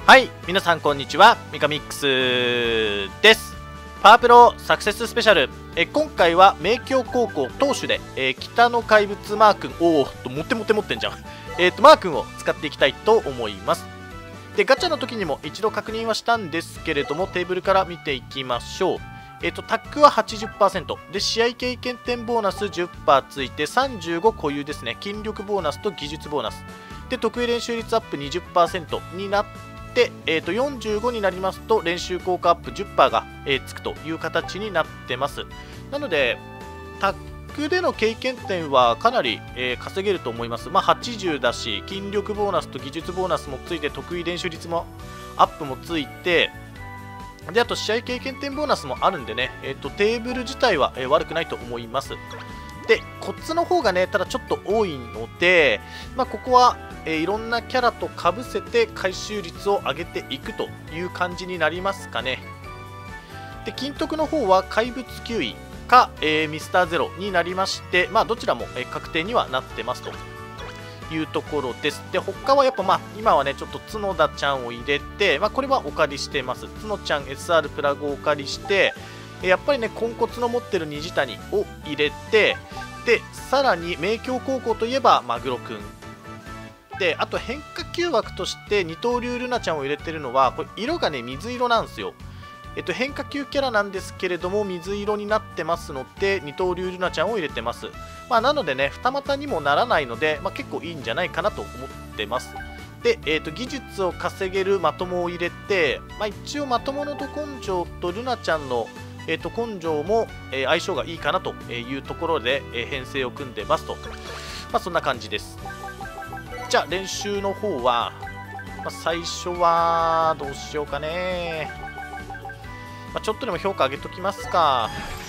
はい、皆さんこんにちは、ミカミックスです。パワープロサクセススペシャル。今回は明鏡高校投手で、北の怪物マー君、持ってんじゃん。マー君を使っていきたいと思います。で、ガチャの時にも一度確認はしたんですけれども、テーブルから見ていきましょう。タックは 80% で、試合経験点ボーナス 10% ついて35固有ですね。筋力ボーナスと技術ボーナスで、得意練習率アップ 20% になって、45になりますと練習効果アップ 10% が、つくという形になってます。なのでタックでの経験点はかなり、稼げると思います。80だし、筋力ボーナスと技術ボーナスもついて、得意練習率もアップもついて、であと試合経験点ボーナスもあるんでね、テーブル自体は、悪くないと思います。で、コツの方がね、ただちょっと多いので、ここは、いろんなキャラとかぶせて回収率を上げていくという感じになりますかね。で、金徳の方は怪物9位か、ミスターゼロになりまして、どちらも、確定にはなってますというところです。で、他はやっぱ今はね、ちょっと角田ちゃんを入れて、これはお借りしてます。角ちゃん SR プラグをお借りして、やっぱりね、ポンコツの持ってる虹谷を入れて、で、さらに明鏡高校といえばマグロくん。で、あと変化球枠として二刀流ルナちゃんを入れてるのは、これ色がね、水色なんですよ。変化球キャラなんですけれども、水色になってますので、二刀流ルナちゃんを入れてます。なのでね、二股にもならないので、結構いいんじゃないかなと思ってます。で、技術を稼げるまともを入れて、一応まとものど根性とルナちゃんの根性も、相性がいいかなというところで、編成を組んでますと。そんな感じです。じゃあ練習の方は、最初はどうしようかね。ちょっとでも評価上げときますか。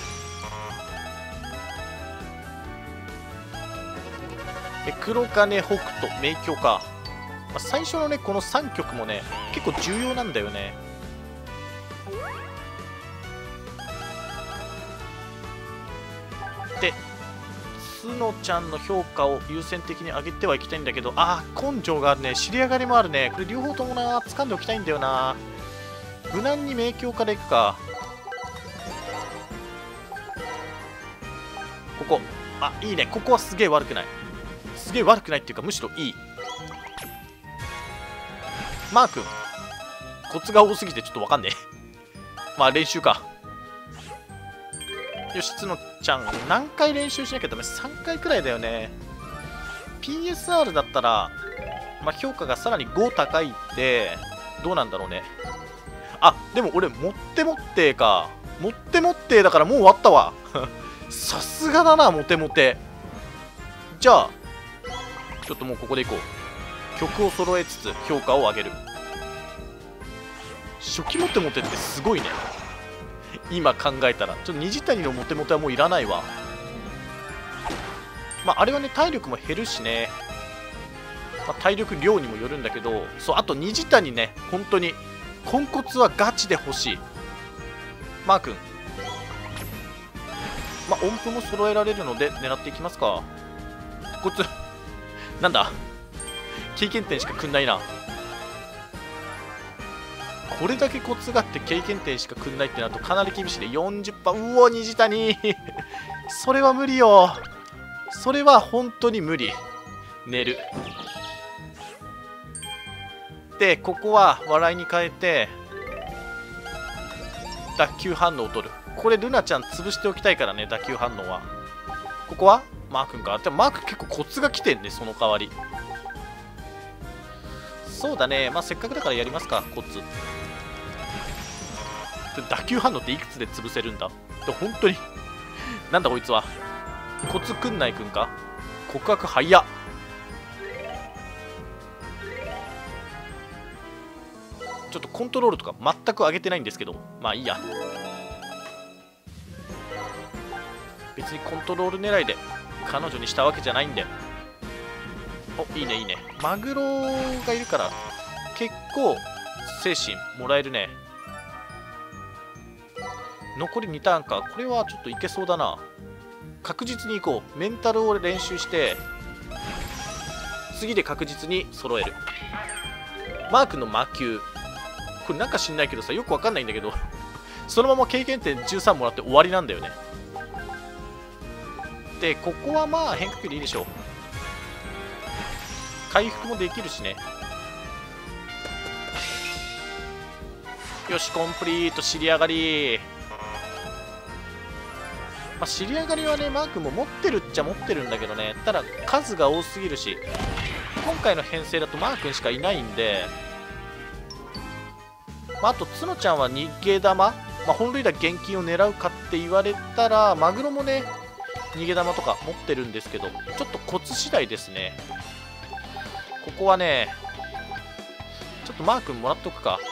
黒金北斗明鏡か。最初のね、この3曲もね、結構重要なんだよね。で、角ちゃんの評価を優先的に上げてはいきたいんだけど、根性があるね、尻上がりもあるね。これ両方ともな、掴んでおきたいんだよな。無難に明鏡からいくか。ここ、いいね。ここはすげえ悪くない。すげえ悪くないっていうか、むしろいい。マー君、コツが多すぎてちょっとわかんねえ。練習か。よし、角ちゃん、何回練習しなきゃダメ？ 3 回くらいだよね。PSR だったら、評価がさらに5高いって、どうなんだろうね。でも俺、持ってか。持ってだからもう終わったわ。さすがだな、モテモテ。じゃあ、ちょっともうここでいこう。曲を揃えつつ評価を上げる。初期モテモテってすごいね。今考えたら。ちょっと虹谷のモテモテはもういらないわ。あれはね、体力も減るしね。体力量にもよるんだけど、そう、あと虹谷ね、本当に、ポンコツはガチで欲しい。マー君。音符も揃えられるので狙っていきますか。こいつなんだ、経験点しかくんないな。これだけコツがあって経験点しかくんないってなるとかなり厳しいね。 40%。 うお、虹谷それは無理よ。それは本当に無理。寝る。で、ここは笑いに変えて打球反応を取る。これルナちゃん潰しておきたいからね、打球反応は。ここはマー君か。でもマー君結構コツが来てんね、その代わり。そうだね、せっかくだからやりますか、コツ。打球反応っていくつで潰せるんだって本当になんだこいつは。コツくんないくんか。告白早っ。ちょっとコントロールとか全く上げてないんですけど、いいや。別にコントロール狙いで彼女にしたわけじゃないんで。いいねいいね。マグロがいるから結構精神もらえるね。残り2ターンか。これはちょっといけそうだな。確実にいこう。メンタルを練習して次で確実に揃える。マークの魔球これなんか知んないけどさ、よくわかんないんだけどそのまま経験点13もらって終わりなんだよね。でここはまあ変化球でいいでしょう。回復もできるしね。よし、コンプリート。尻上がり。まあ、尻上がりはね、マークも持ってるっちゃ持ってるんだけどね。ただ、数が多すぎるし、今回の編成だとマー君しかいないんで、まあ、あと、角ちゃんは逃げ玉、まあ、本塁打現金を狙うかって言われたら、マグロもね、逃げ玉とか持ってるんですけど、ちょっとコツ次第ですね。ここはね、ちょっとマー君もらっとくか。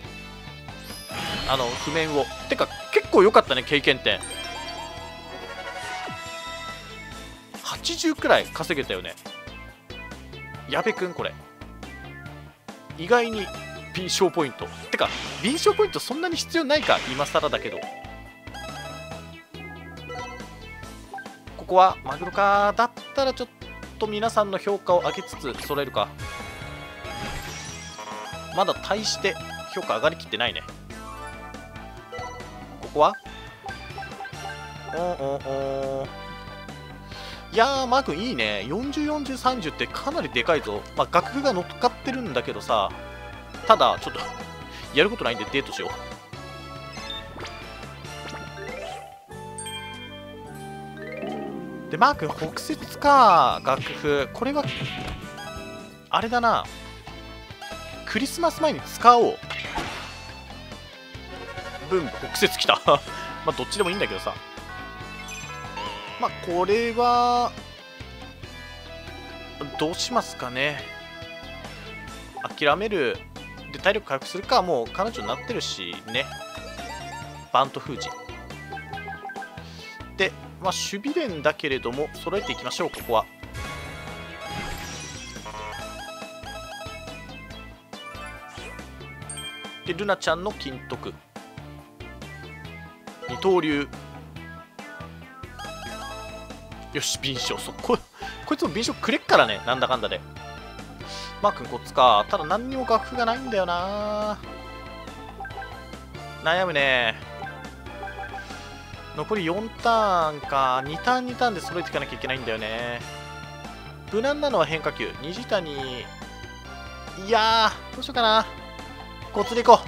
譜面を。てか、結構良かったね、経験点。80くらい稼げたよね。矢部くん、これ。意外に敏捷ポイント。てか、敏捷ポイントそんなに必要ないか、今更だけど。ここはマグロか。だったらちょっと皆さんの評価を上げつつ揃えるか。まだ大して評価上がりきってないね。ここはいやー、マー君いいね。40、40、30ってかなりでかいぞ。まあ、楽譜が乗っかってるんだけどさ、ただ、ちょっとやることないんでデートしよう。で、マー君、北節か、楽譜。これは、あれだな。クリスマス前に使おう。ブン、北節来た。まあ、どっちでもいいんだけどさ。まあ、これは、どうしますかね。諦める。で、体力回復するか。もう彼女になってるしね。バント封じ。で、まあ、守備練だけれども、揃えていきましょう、ここは。で、ルナちゃんの金徳。二刀流。よし、敏捷。こいつも敏捷くれっからね、なんだかんだで。マー君こっちか。ただ何にも楽譜がないんだよな。悩むね。残り4ターンか。2ターン2ターンで揃えていかなきゃいけないんだよね。無難なのは変化球。虹谷。いやー、どうしようかな。コツでいこ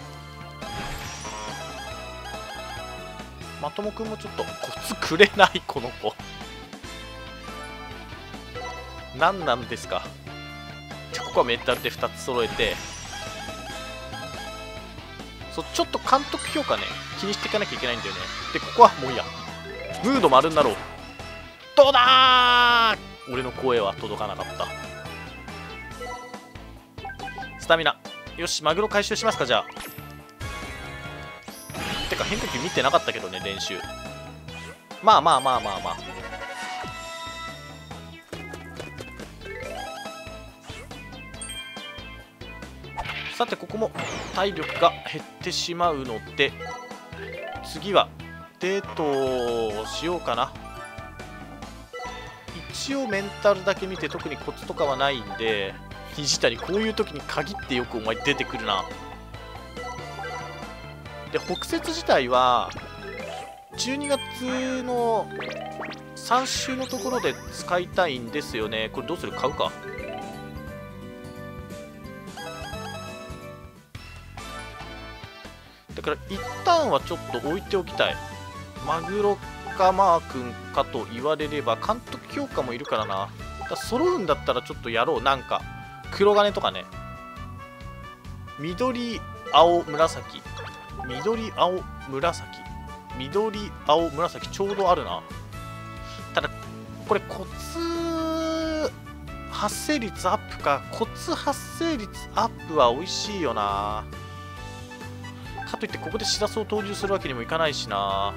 う。まともくんもちょっとコツくれない、この子。何なんですか。じゃあここはメンタルで2つ揃えて、ちょっと監督評価ね、気にしていかなきゃいけないんだよね。で、ここはもういいや。ムード丸になろう。どうだー。俺の声は届かなかった。スタミナ。よし、マグロ回収しますか、じゃあ。てか、変化球見てなかったけどね、練習。まあ。さて、ここも体力が減ってしまうので、次はデートをしようかな。一応メンタルだけ見て特にコツとかはないんで、虹谷こういう時に限ってよくお前出てくるな。で、北節自体は12月の3週のところで使いたいんですよね。これどうする？買うか。だから一旦はちょっと置いておきたい。マグロかマー君かと言われれば監督評価もいるからな。揃うんだったらちょっとやろう。なんか黒金とかね。緑青紫緑青紫緑青紫ちょうどあるな。ただこれコツ発生率アップか。コツ発生率アップは美味しいよな。かといってここでシラスを投入するわけにもいかないしな。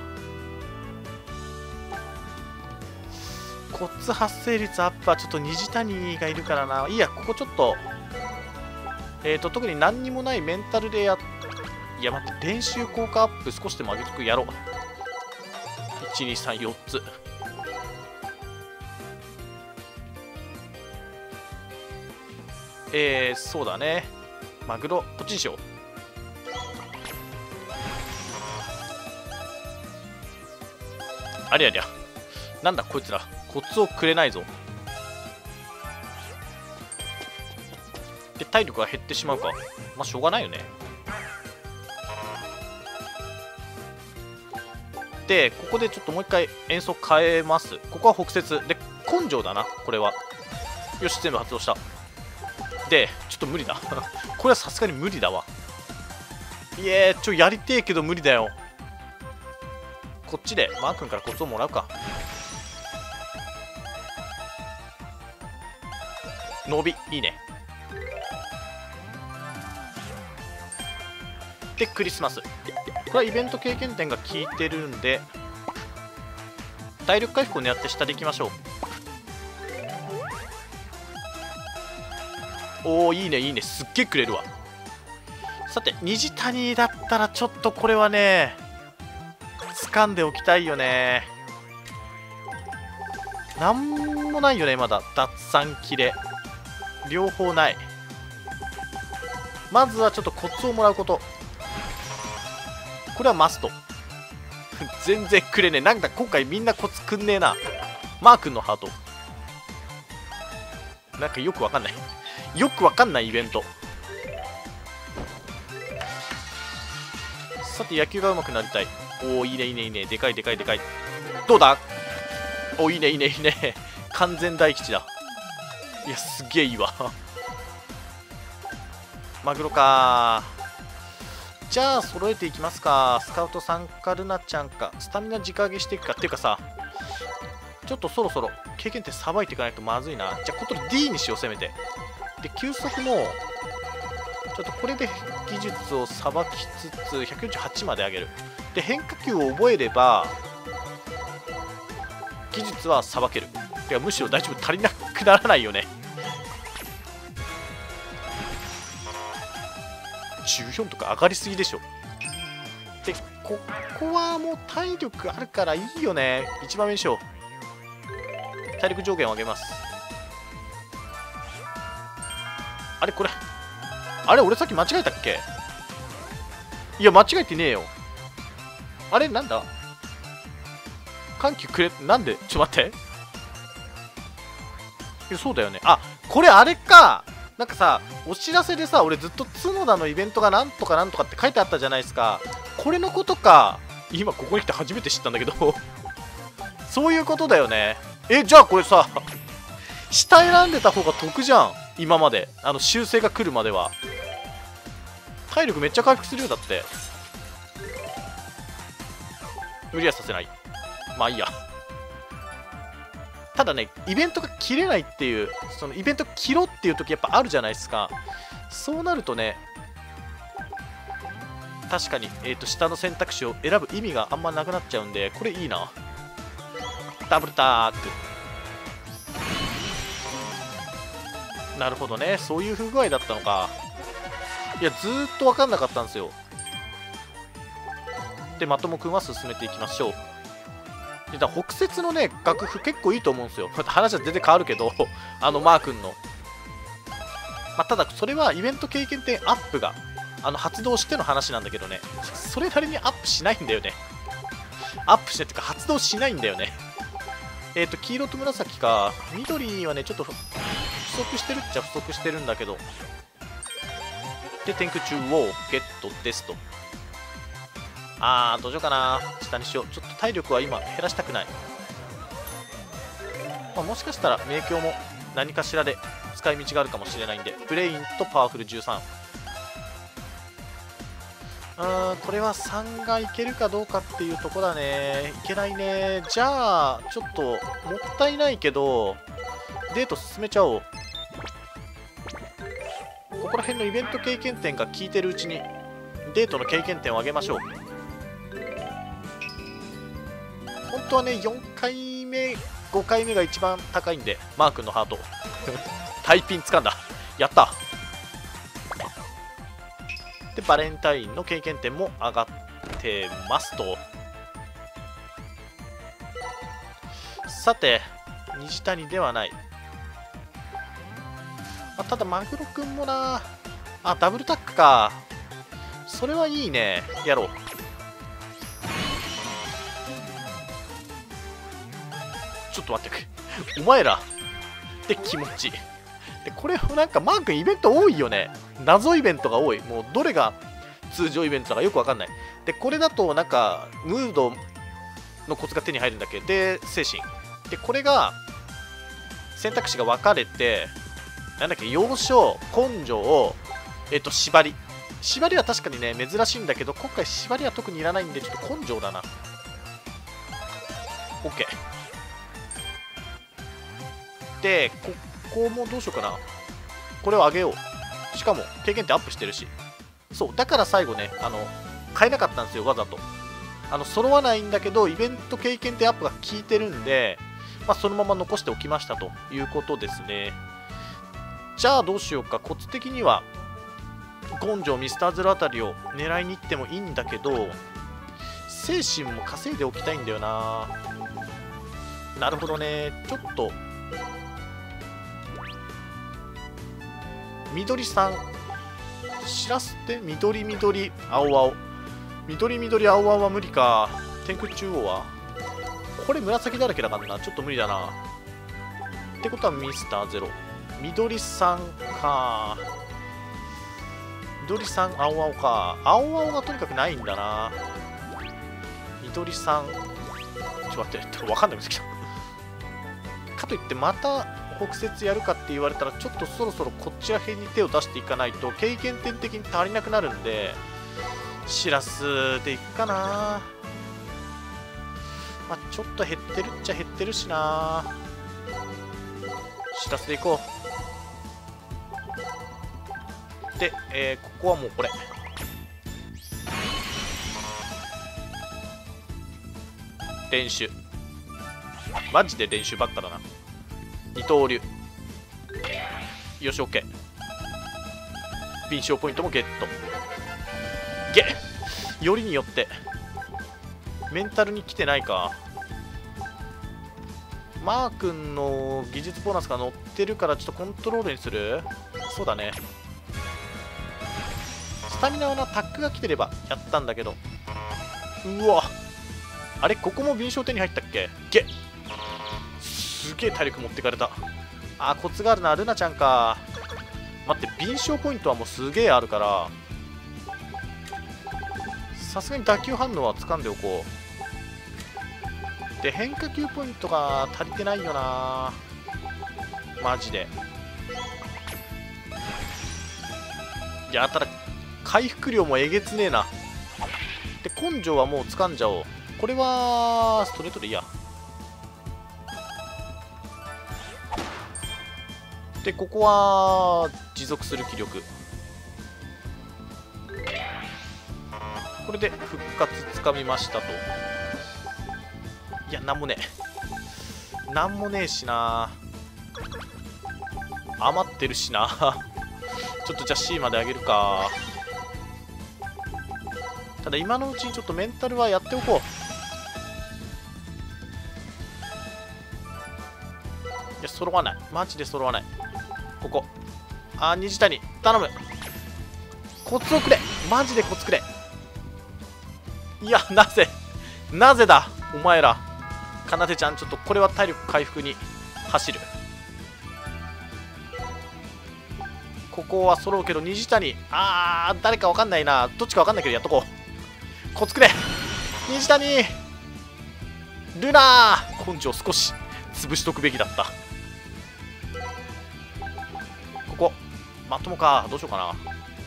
コツ発生率アップはちょっと虹谷がいるからな。いいや、ここちょっと特に何にもないメンタルでいや待って、練習効果アップ少しでも上げとく。やろう。123、4つ。そうだね。マグロこっちにしよう。 ありゃりゃ。なんだこいつら。コツをくれないぞ。で、体力が減ってしまうか。まあ、しょうがないよね。で、ここでちょっともう一回演奏変えます。ここは北節。で、根性だな、これは。よし、全部発動した。で、ちょっと無理だ。これはさすがに無理だわ。いえー、やりてえけど無理だよ。こっちでマー君からコツをもらうか。伸び、いいね。で、クリスマス。これはイベント経験点が効いてるんで、体力回復を狙って下でいきましょう。おお、いいねいいね、すっげえくれるわ。さて、虹谷だったらちょっとこれはね、掴んでおきたいよね。なんもないよね、まだ。脱散切れ両方ない。まずはちょっとコツをもらうこと、これはマスト。全然くれねえ。なんだ今回みんなコツくんねえな。マー君のハート、なんかよくわかんないよくわかんないイベント。さて、野球が上手くなりたい。おお、いいねいいねいいね。でかいでかいでかい。どうだ。おお、いいねいいねいいね。完全大吉だ。いや、すげえいいわ。マグロか。じゃあ揃えていきますか。スカウトさんかルナちゃんか、スタミナ直上げしていくか。っていうかさ、ちょっとそろそろ経験点さばいていかないとまずいな。じゃあコトル D にしよう、せめて。で、球速もちょっとこれで技術をさばきつつ148まで上げる。で、変化球を覚えれば技術はさばける。いや、むしろ大丈夫、足りなくならないよね。14とか上がりすぎでしょ。で、ここはもう体力あるからいいよね。1番目にしよう。体力上限を上げます。あれ、これあれ、俺さっき間違えたっけ。いや、間違えてねえよ。あれ、なんだ緩急くれ、なんで、ちょっと待って。いや、そうだよね。あ、これあれか。なんかさ、お知らせでさ、俺ずっと角田のイベントがなんとかなんとかって書いてあったじゃないですか。これのことか。今ここに来て初めて知ったんだけどそういうことだよね。じゃあこれさ、下選んでた方が得じゃん。今まで修正が来るまでは体力めっちゃ回復するよ。だって無理はさせない。まあいいや。ただね、イベントが切れないっていう、そのイベント切ろうっていう時やっぱあるじゃないですか。そうなるとね、確かに、下の選択肢を選ぶ意味があんまなくなっちゃうんで、これいいな。ダブルタック。なるほどね、そういう不具合だったのか。いや、ずーっと分かんなかったんですよ。で、まともくんは進めていきましょう。だ北節のね、楽譜結構いいと思うんですよ。また話は全然変わるけどマー君の。まあ、ただ、それはイベント経験点アップが発動しての話なんだけどね、それなりにアップしないんだよね。アップしてっていうか、発動しないんだよね。黄色と紫か。緑はね、ちょっと不足してるっちゃ不足してるんだけど。で、天空中をゲットですと。どうしようかな。下にしよう。ちょっと体力は今減らしたくない。まあ、もしかしたら迷宮も何かしらで使い道があるかもしれないんで、ブレインとパワフル13。これは3がいけるかどうかっていうとこだね。いけないね。じゃあ、ちょっともったいないけど、デート進めちゃおう。ここら辺のイベント経験点が効いてるうちに、デートの経験点を上げましょう。本当はね、4回目、5回目が一番高いんで、マー君のハート。タイピン掴んだ。やった。で、バレンタインの経験点も上がってますと。さて、虹谷ではない。ただ、マグロ君もな。ダブルタックか。それはいいね。やろう。 ちょっと待ってくれ。お前らって気持ち。で、これなんかマー君イベント多いよね。謎イベントが多い。もうどれが通常イベントだかよくわかんない。で、これだとなんかムードのコツが手に入るんだっけ。で、精神。で、これが選択肢が分かれて、なんだっけ、要所、根性、縛り。縛りは確かにね、珍しいんだけど、今回縛りは特にいらないんで、ちょっと根性だな。OK。で、ここもどうしようかな。これを上げよう。しかも、経験点アップしてるし。そう、だから最後ね、変えなかったんですよ、わざと。揃わないんだけど、イベント経験点アップが効いてるんで、まあ、そのまま残しておきましたということですね。じゃあどうしようか。コツ的には根性ミスターゼロあたりを狙いに行ってもいいんだけど、精神も稼いでおきたいんだよな。なるほどね。ちょっと緑さんしらすって緑緑青青緑緑青青は無理か。天空中央はこれ紫だらけだからな。ちょっと無理だな。ってことはミスターゼロ緑さんか。緑さん青青か。青青がとにかくないんだな。緑さんちょっと待って、分かんなくなってきた。かといってまた北節やるかって言われたら、ちょっとそろそろこっちら辺に手を出していかないと経験点的に足りなくなるんで、しらすでいくかな。まあ、ちょっと減ってるっちゃ減ってるしな。しらすでいこう。で、ここはもうこれ。練習。マジで練習ばっかだな。二刀流。よし、OK。敏捷ポイントもゲット。よりによって。メンタルに来てないか。マー君の技術ボーナスが乗ってるからちょっとコントロールにする。そうだね。スタミナはな、タックが来てればやったんだけど。うわ、あれ、ここも敏捷手に入ったっけ。すげえ体力持ってかれた。あー、コツがあるな。ルナちゃんか。待って、敏捷ポイントはもうすげえあるから、さすがに打球反応は掴んでおこう。で、変化球ポイントが足りてないよな。マジで。いや、ただ回復量もえげつねえな。で、根性はもう掴んじゃおう。これはストレートでいいや。で、ここは持続する気力。これで復活つかみましたと。いや、なんもねえ。なんもねえしな。余ってるしな。ちょっとじゃあ C まで上げるか。ただ今のうちにちょっとメンタルはやっておこう。いや、揃わない。マジで揃わない。ここ。あー、虹谷。頼む。コツをくれ。マジでコツくれ。いや、なぜだお前ら。かなでちゃん、ちょっとこれは体力回復に走る。ここは揃うけど、虹谷。あー、誰かわかんないな。どっちかわかんないけどやっとこう。コツくれ。虹谷。ルナー。根性少し潰しとくべきだった。ここまともか。どうしようかな。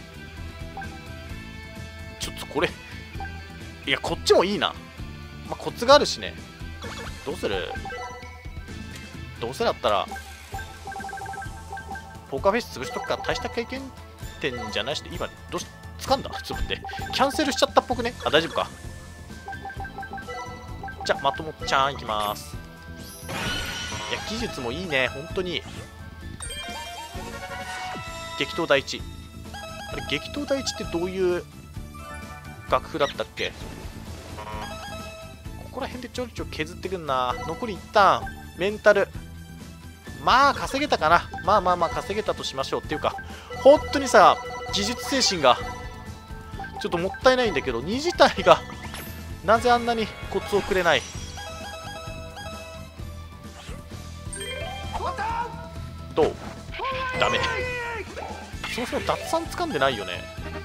ちょっとこれ、いや、こっちもいいな。まあ、コツがあるしね。どうする？どうせだったらポーカーフェイス潰しとくか。大した経験点じゃないし、今どうし掴んだ？ちょっと待って、キャンセルしちゃったっぽくね。あ、大丈夫か。じゃあまともちゃんいきます。いや、技術もいいね、本当に。激闘第一。あれ、激闘第一ってどういう楽譜だったっけ。ここら辺でちょいちょい削ってくんな。残り一旦メンタル、まあ稼げたかな。まあ稼げたとしましょう。っていうか、本当にさ、技術精神がちょっともったいないんだけど、虹谷がなぜあんなにコツをくれない。 どう？ダメ。そもそも脱三掴んでないよね。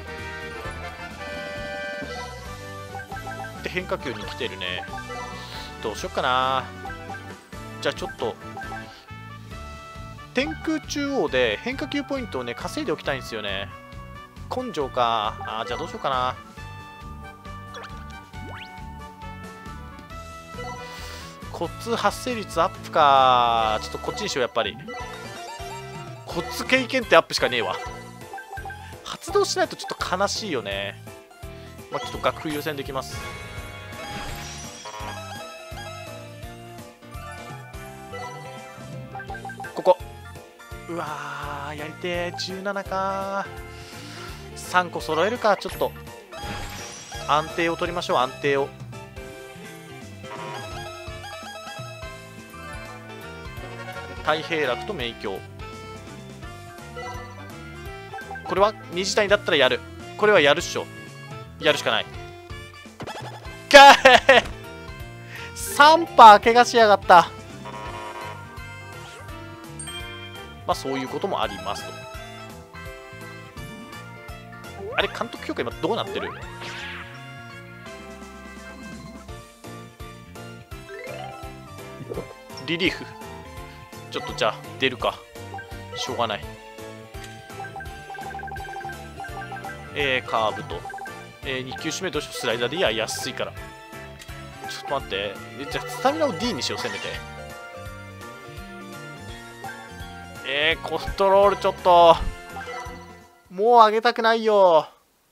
で変化球に来てるね。どうしよっかな。じゃあちょっと天空中央で変化球ポイントをね稼いでおきたいんですよね。根性か。じゃあどうしようかな。コツ発生率アップか。ちょっとこっちにしよう。やっぱりコツ経験ってアップしかねえわ。発動しないとちょっと悲しいよね。まあ、ちょっと楽譜優先できます。ここ。うわー、やりてー。17か。3個揃えるか。ちょっと安定を取りましょう。安定を。太平楽と明鏡。これは2時単位だったらやる。これはやるっしょ。やるしかない。かー3パー怪我しやがった。まあそういうこともありますと。あれ、監督評価今どうなってる？リリーフ。ちょっとじゃあ出るか。しょうがない。カーブと、2球締めどうしよう。スライダーでいや安いから。ちょっと待って。じゃあスタミナを D にしよう。せめて。コントロールちょっともう上げたくないよ。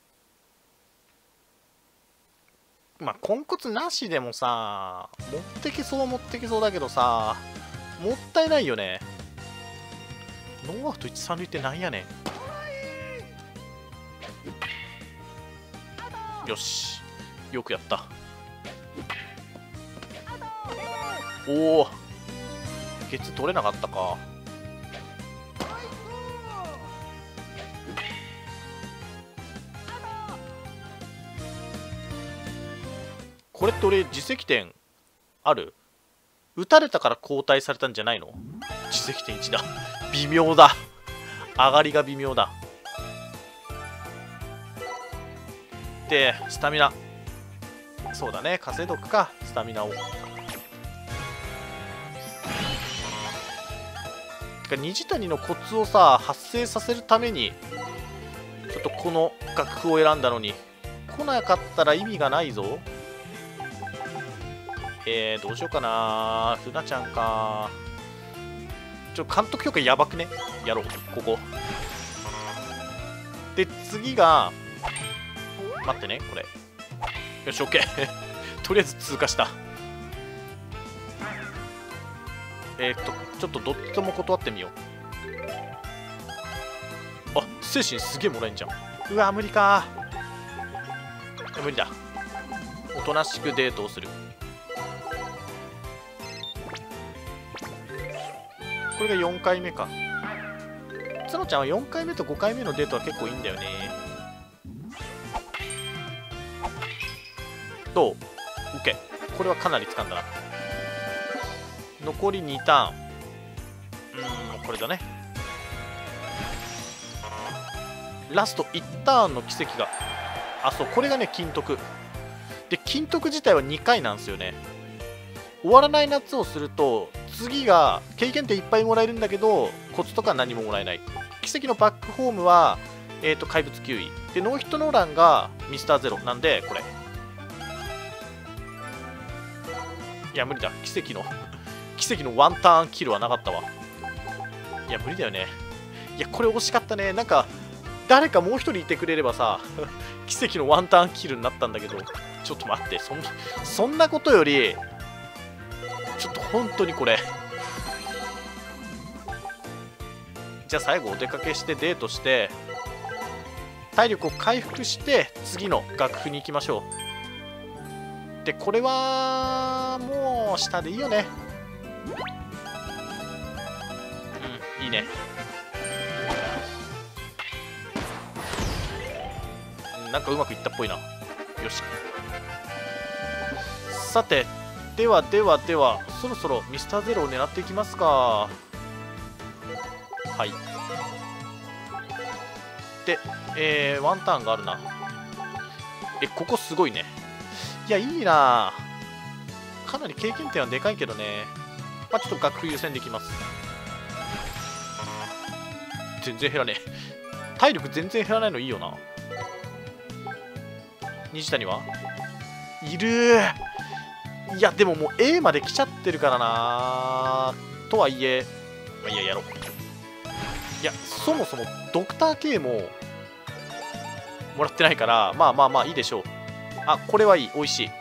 まあ根骨なしでもさ、持ってきそうだけどさ、もったいないよね。ノーアウト1、3塁ってなんやねん。よし、よくやった。おお、ゲッツー取れなかったか。これって俺自責点ある？打たれたから交代されたんじゃないの？自責点1だ。微妙だ。上がりが微妙だ。でスタミナ、そうだね、稼いどくかスタミナを。てか虹谷のコツをさ発生させるためにちょっとこの楽譜を選んだのに来なかったら意味がないぞ。どうしようかな。ふなちゃんか。監督評価やばくね。やろう、ここ。で、次が、待ってね、これ。よし、OK。とりあえず通過した。ちょっとどっちとも断ってみよう。あ、精神すげえもらえんじゃん。うわ、無理か。無理だ。おとなしくデートをする。これが4回目か。角ちゃんは4回目と5回目のデートは結構いいんだよね。どう？ OK。これはかなり掴んだな。残り2ターン。これだね。ラスト1ターンの奇跡が。あ、そう、これがね、金徳。で、金徳自体は2回なんですよね。終わらない夏をすると、次が経験点いっぱいもらえるんだけど、コツとか何ももらえない。奇跡のバックホームは、怪物9位。で、ノーヒットノーランがミスターゼロなんで、これ。いや、無理だ。奇跡のワンターンキルはなかったわ。いや、無理だよね。いや、これ惜しかったね。なんか、誰かもう一人いてくれればさ、奇跡のワンターンキルになったんだけど、ちょっと待って、そんなことより、ちょっと本当にこれ。じゃあ最後お出かけしてデートして、体力を回復して、次の楽譜に行きましょう。で、これは、もう、下でいいよね。うん、いいね。なんかうまくいったっぽいな。よし。さて、では、そろそろミスターゼロを狙っていきますか。 はい。で、ワンターンがあるな。ここすごいね。いや、いいな。かなり経験点はでかいけどね。まあ、ちょっと楽譜優先できます。全然減らねえ。体力全然減らないのいいよな。西谷はいる。いや、でももう A まで来ちゃってるからな。とはいえ、まあ、いや、やろう。いや、そもそもドクター K ももらってないから、まあまあまあいいでしょう。あ、これはいい。美味しい。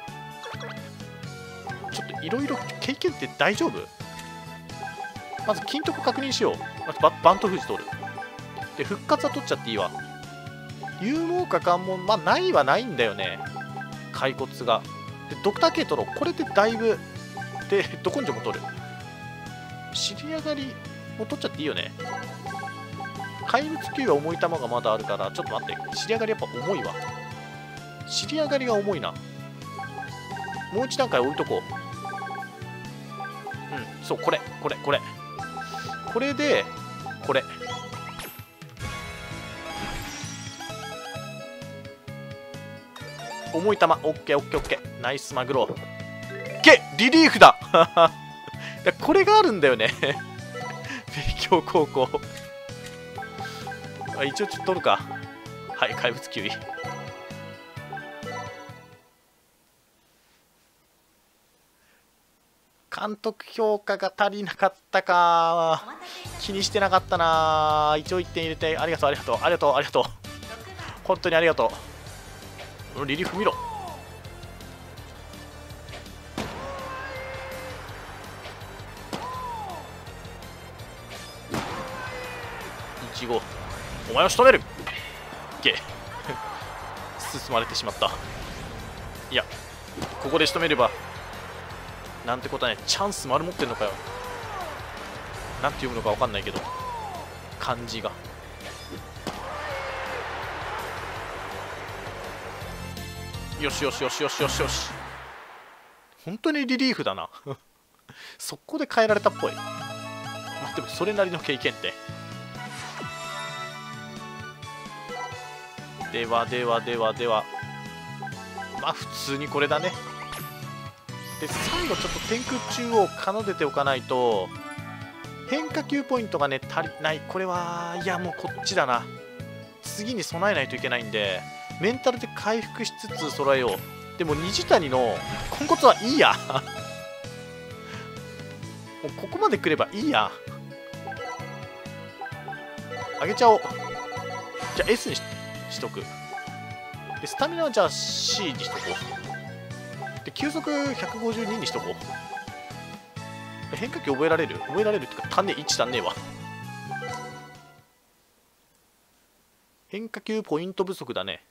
ちょっといろいろ経験って大丈夫？まず金徳確認しよう。まずバント封じ取る。で、復活は取っちゃっていいわ。勇猛果敢も、まあないはないんだよね。骸骨が。で、ドクター K 取ろう。これでだいぶ。で、ど根性も取る。尻上がりも取っちゃっていいよね。怪物級は重い球がまだあるから、ちょっと待って。尻上がりやっぱ重いわ。尻上がりが重いな。もう一段階置いとこう。うん、そう、これ。これで、これ。重い球、オッケー。ナイスマグロ。リリーフだこれがあるんだよね帝京高校一応ちょっと取るか。はい、怪物キウイ。監督評価が足りなかったか。気にしてなかったな。一応1点入れて、ありがとう。本当にありがとう。リリーフ見ろ。1-5。お前を仕留める。進まれてしまった。いや、ここで仕留めればなんてことはね。チャンス丸持ってんのかよ。なんて読むのか分かんないけど、漢字が。よし。本当にリリーフだな速攻で変えられたっぽい。まあ、でもそれなりの経験って。ではまあ普通にこれだね。で、最後ちょっと天空中央を奏でておかないと変化球ポイントがね足りない。これはいや、もうこっちだな。次に備えないといけないんで、メンタルで回復しつつ揃えよう。でも虹谷のポンコツはいいやもうここまで来ればいいや。上げちゃおう。じゃあ S にしとく。で、スタミナはじゃあ C にしとこう。で、球速152にしとこう。変化球覚えられるっていうか、足んねえ、1足んねえわ。変化球ポイント不足だね。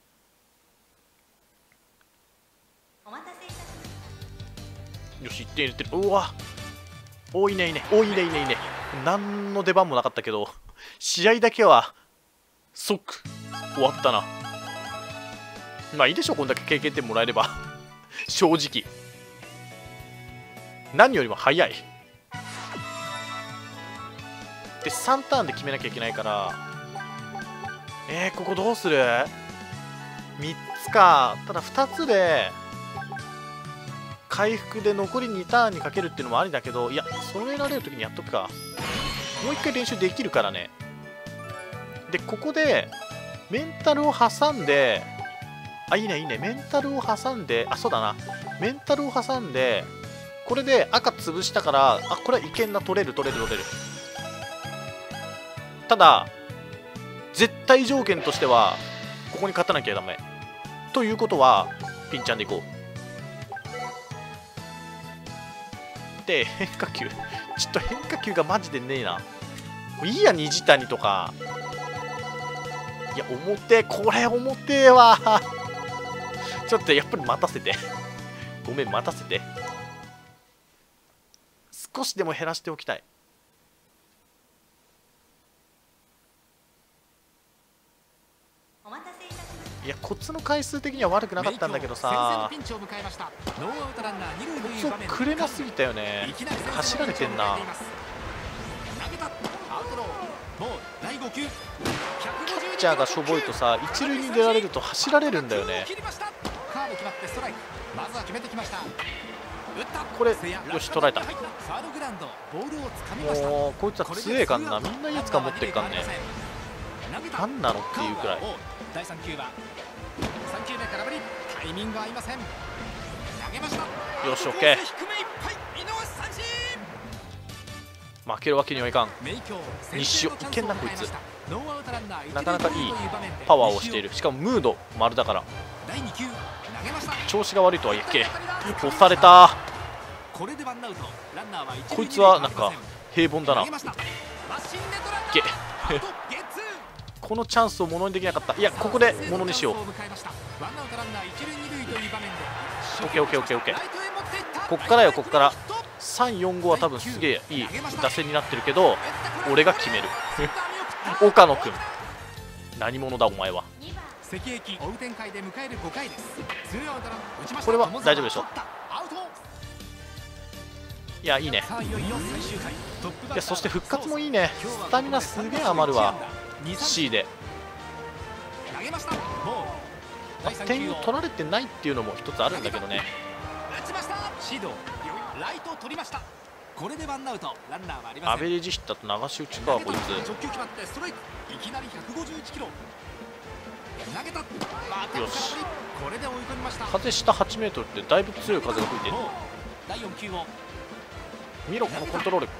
よし、1点入れてる。うわ、いいね。何の出番もなかったけど、試合だけは即終わったな。まあいいでしょ、こんだけ経験点もらえれば正直何よりも早い。で、3ターンで決めなきゃいけないから、ここどうする？ 3 つか。ただ2つで回復で残り2ターンにかけるっていうのもありだけど、いや、揃えられる時にやっとくか。もう1回練習できるからね。で、ここでメンタルを挟んで、いいね。メンタルを挟んで、そうだな。メンタルを挟んで、これで赤潰したから、これはいけんな。取れる。ただ、絶対条件としては、ここに勝たなきゃダメ。ということは、ピンチャンでいこう。で、変化球。ちょっと変化球がマジでねえな。いいや、虹谷とか。いや、これ重てえわちょっとやっぱり待たせてごめん、待たせて。少しでも減らしておきたい。いや、コツの回数的には悪くなかったんだけどさ、コツをくれなすぎたよね。走られてんな。 キャッチャーがしょぼいとさ、一塁に出られると走られるんだよね。これよし、捉えた。もうこいつは強えかんな。みんないいやつか持ってっかんね。なんなのっていうくらい。よし、オッケー。負けるわけにはいかん。西尾いけんな、こいつ。なかなかいいパワーをしている。しかもムード丸だから。調子が悪いとはいえ押された。こいつはなんか平凡だな。けこのチャンスをものにできなかった。いや、ここでものにしよう。オッケーオッケーオッケーオッケー。こっからよ、こっから3、4、5は多分すげえいい打線になってるけど、俺が決める岡野君、何者だお前は。これは大丈夫でしょ。いや、いいね。いや、そして復活もいいね。スタミナすげえ余るわ。 C で点を取られてないっていうのも一つあるんだけどね。アベレージヒッターと流し打ちか、こいつ。よし、風下8メートルってだいぶ強い風が吹いてる。見ろ、このコントロール。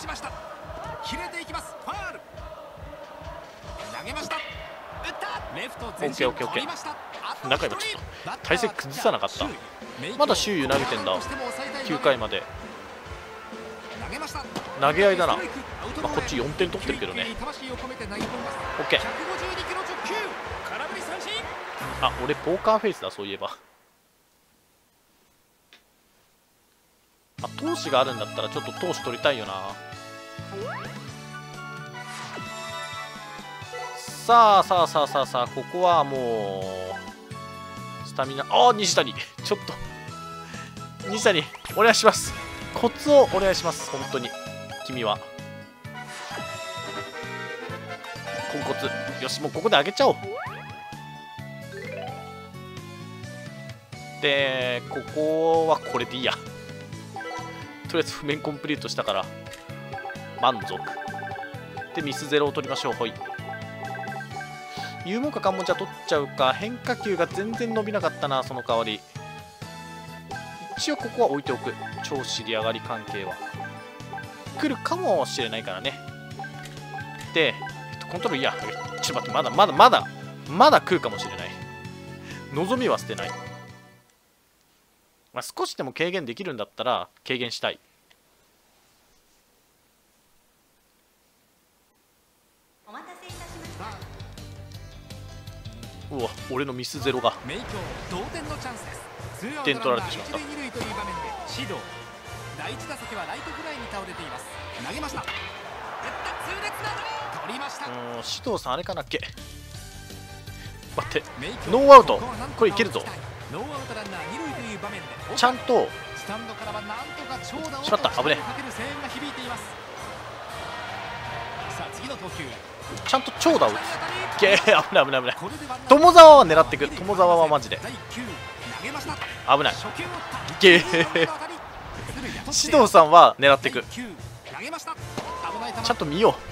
オッケーオッケーオッケー。中今ちょっと体勢崩さなかった。まだ周囲投げてんだ。9回まで投げ合いだな。まあ、こっち4点取ってるけどね。オッケー。あ、俺ポーカーフェイスだ、そういえば。あ、投手があるんだったらちょっと投手取りたいよな。さあさあさあさあさあ、ここはもうスタミナ。ああ、西谷ちょっと西谷お願いします。コツをお願いします、本当に。君はポンコツ。よし、もうここで上げちゃおう。で、ここはこれでいいや。とりあえず譜面コンプリートしたから満足で、ミスゼロを取りましょう。ほい。有望か関門じゃ取っちゃうか。変化球が全然伸びなかったな、その代わり。一応ここは置いておく。超尻上がり関係は来るかもしれないからね。で、コントロール、いやちょっと待って、まだ来るかもしれない。望みは捨てない。まあ、少しでも軽減できるんだったら軽減したい。うわ、俺のミスゼロが1点取られてしまった。指導さんあれかなっけ。待って、ノーアウト。これいけるぞ。ちゃんとしまった、危ねえ。ちゃんと長打を打つ。けー、危ない危ない危ない。友沢は狙っていく。友沢はマジで危ない。けー指導さんは狙っていく。ちゃんと見よう。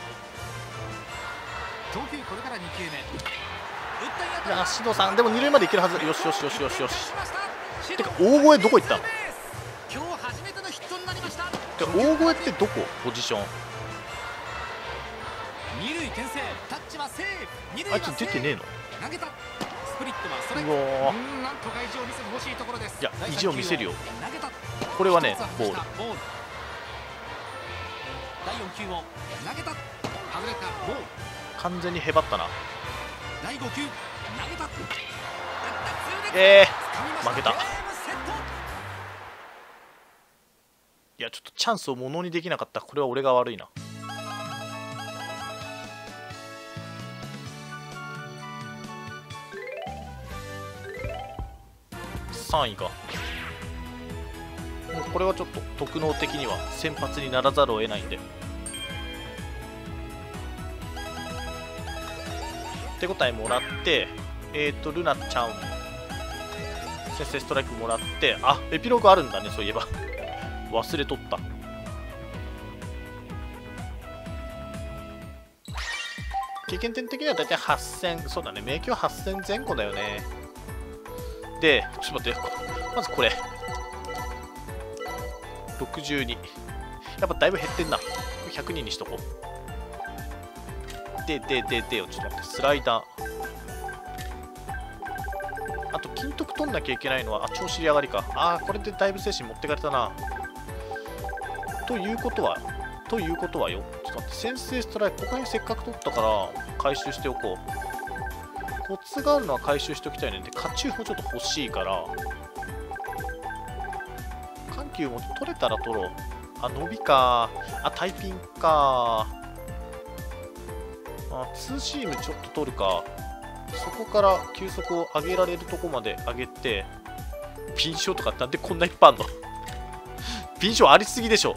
いや、指導さんでも二塁までいけるはず。よしよしよしよしよし。てか大声どこ行ったの。てか大声ってどこポジション。あいつ出てねえの。うわ、いや、意地を見せるよ。これはね、ボール。完全にへばったな。負けた。いや、ちょっとチャンスをものにできなかった。これは俺が悪いな。3位か。もうこれはちょっと特能的には先発にならざるを得ないんで。 手応えもらって、ルナちゃん、先制ストライクもらって、あ、エピローグあるんだね、そういえば。忘れとった。経験点的にはだいたい8000、そうだね、迷宮8000前後だよね。で、ちょっと待って、まずこれ。62。やっぱだいぶ減ってんな。100人にしとこう。でよ、ちょっと待って、スライダー。あと、金徳取んなきゃいけないのは、あ、調子上がりか。あー、これでだいぶ精神持ってかれたな。ということはよ。ちょっと待って、先制ストライク、ここにせっかく取ったから、回収しておこう。コツがあるのは回収しておきたいね。で、甲冑もちょっと欲しいから、緩急も取れたら取ろう。あ、伸びか。あ、タイピンか。あ、ツーシームちょっと取るか。そこから球速を上げられるとこまで上げて、敏捷とかなんでこんないっぱいあんの敏捷ありすぎでしょ。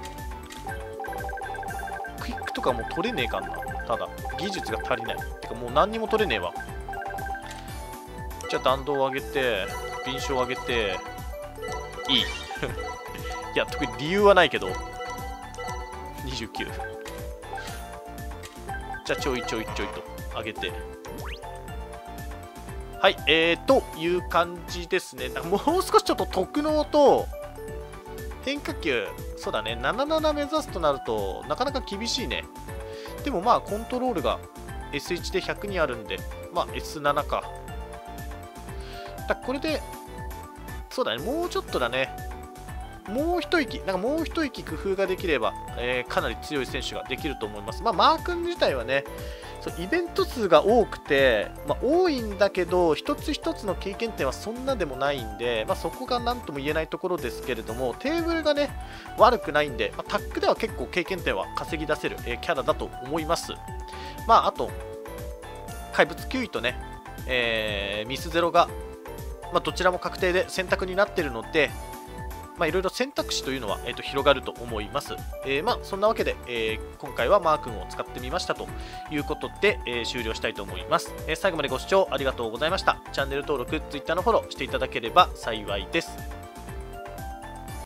クイックとかも取れねえかんな。ただ、技術が足りない。てかもう何にも取れねえわ。じゃあ弾道を上げて、敏捷を上げて、いい。いや、特に理由はないけど、29。じゃあちょいと上げて。はい、という感じですね。もう少しちょっと特能と変化球、そうだね、77目指すとなるとなかなか厳しいね。でもまあコントロールが S1 で100にあるんで、まあ S7 か。これで、そうだね、もうちょっとだね。もう一息工夫ができれば、かなり強い選手ができると思います。まあ、マー君自体はね、そうイベント数が多くて、まあ、多いんだけど、一つ一つの経験点はそんなでもないんで、まあ、そこが何とも言えないところですけれども、テーブルがね、悪くないんで、まあ、タックでは結構経験点は稼ぎ出せる、キャラだと思います。まあ、あと、怪物9位とね、ミスゼロが、まあ、どちらも確定で選択になっているので、まあ、いろいろ選択肢というのは、広がると思います。まあ、そんなわけで、今回はマー君を使ってみましたということで、終了したいと思います。最後までご視聴ありがとうございました。チャンネル登録、Twitter のフォローしていただければ幸いです。